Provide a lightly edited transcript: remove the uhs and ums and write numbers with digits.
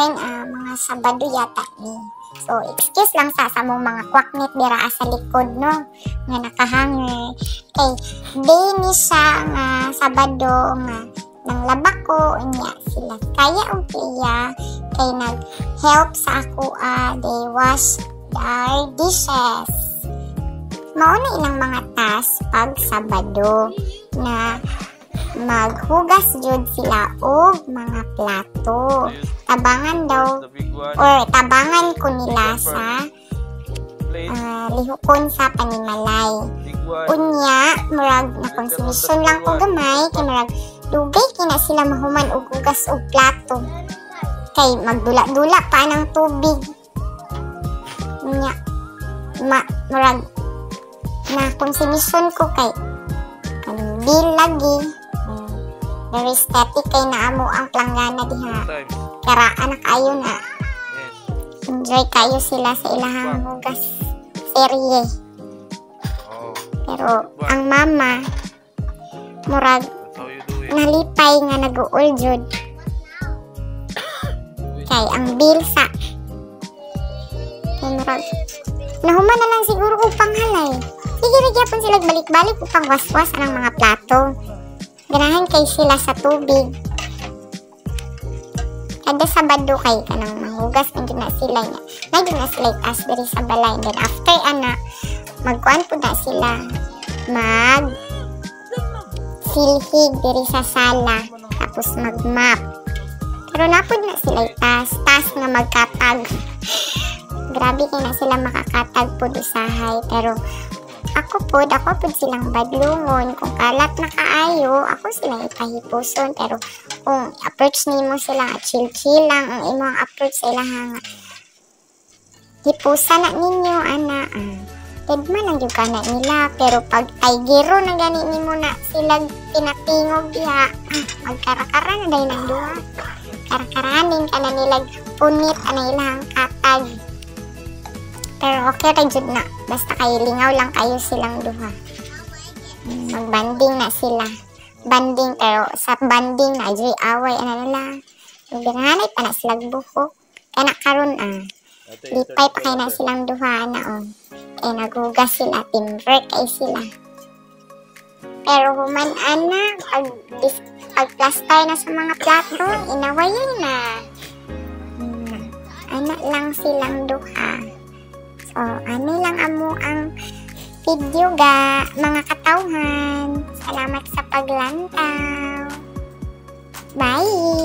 friend, mga Sabado yata ni. So, excuse lang sa mong mga kwaknit dira sa likod, no? Nga nakahanger. Kay, day ni siya nga Sabado nga nang laba ko, niya sila kaya og iya kay nag-help sa ako, they wash their dishes. Mauna ilang mga task pag Sabado na maghugas jud sila og mga plato. Tabangan daw or tabangan ko nila sa lihukon sa panimalay. Unya, murag na konsumisyon lang ko gamay kay murag dugay kina sila mahuman og hugas og plato. Kay magdula-dula pa ng tubig. Unya, murag na konsumisyon ko kay bill lagi. Very static kay naamo ang planggana diha. Karaan na kayo na. Enjoy kayo sila sa ilahang hugas serye. Pero ang mama murag nalipay nga nag-uol jud. Kay ang bill sa kay murag nahuman na lang siguro upang halay. Sige gyapon sila balik-balik upang waswas ang mga plato. Ganahan kay sila sa tubig. Kada Sabado kay kanang manghugas medyo na sila niya. Medyo na sila itas diri sa balay. Then after magkuan po na sila. Silhig diri sa sala. Tapos magmap. Pero napod na sila itas. Tas nga magkatag. Grabe kay na sila makakatag po usahay. Pero ako po silang badlungon. Kung kalat na kaayo, ako silang ipahipuson. Pero kung approach nimo sila chill lang ang imong approach sa ilang hipusan na ninyo, ana. Tidman lang yung kana nila. Pero pag taygiro na gani nimo na sila tinatingog diha, magkarakara na dahil ng duha. Karakaranin ka na nila punit na ilang katag. Pero okay ra jud na. Basta kayo lingaw lang kayo silang duha. Magbanding na sila. Banding pero sa banding na jud away ana nila. Ganahanay pa na silang buhok. Kaya karon lipay pa kay na silang duha na Kaya naghugas sila, teamwork kay sila. Pero human ana pag-plaster na sa mga plato, inawayan na. Ana lang silang duha. So, ano lang amo ang video mga katawhan. Salamat sa paglantaw. Bye!